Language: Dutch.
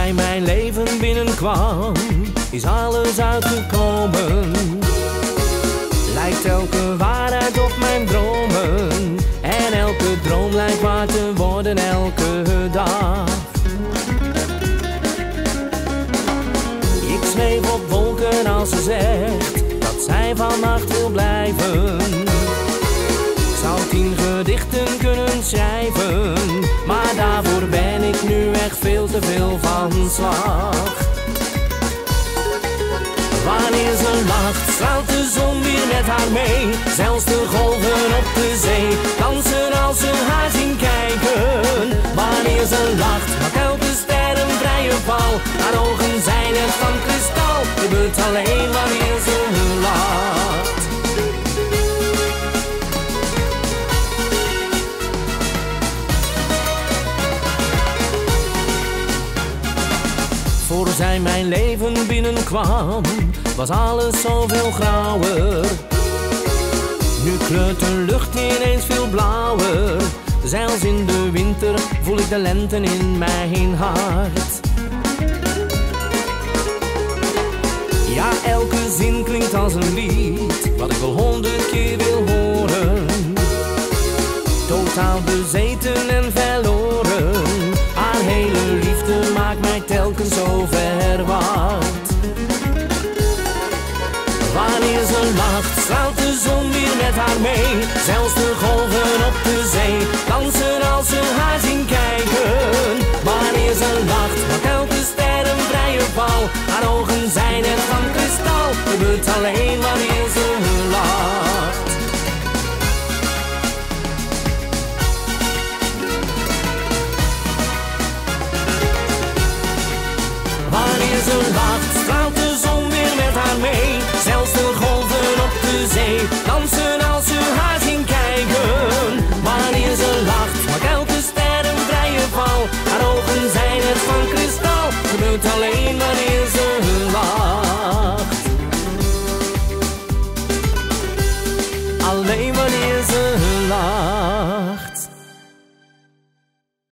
zij mijn leven binnenkwam, is alles uitgekomen. Lijkt elke waarheid op mijn dromen, en elke droom lijkt waar te worden elke dag. Ik zweef op wolken als ze zegt dat zij vannacht wil blijven. Ik zou 10 gedichten kunnen schrijven, maar daarvoor ben ik nu echt veel te veel van slag. Wanneer ze lacht, straalt de zon weer met haar mee. Zelfs de golven op de zee dansen als ze haar zien kijken. Wanneer ze lacht, maakt elke ster een vrije val. Haar ogen zijn net van kristal, gebeurt alleen wanneer ze lacht. Voor zij mijn leven binnenkwam, was alles zoveel grauwer. Nu kleurt de lucht ineens veel blauwer. Zelfs in de winter voel ik de lente in mijn hart. Ja, elke zin klinkt als een lied, wat ik wel 100 keer wil horen. Totaal bezeten en verloren, haar hele liefde maakt mij telkens zo verward. Wanneer ze lacht, straalt de zon weer met haar mee. Zelfs de golven op de zee dansen als ze haar zien kijken. Wanneer ze lacht, maakt elke ster een vrije val. Haar ogen zijn net van kristal, gebeurt alleen wanneer